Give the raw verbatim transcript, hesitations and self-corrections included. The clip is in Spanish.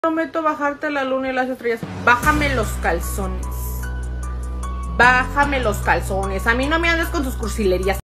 Prometo bajarte la luna y las estrellas. Bájame los calzones. Bájame los calzones. A mí no me andes con tus cursilerías.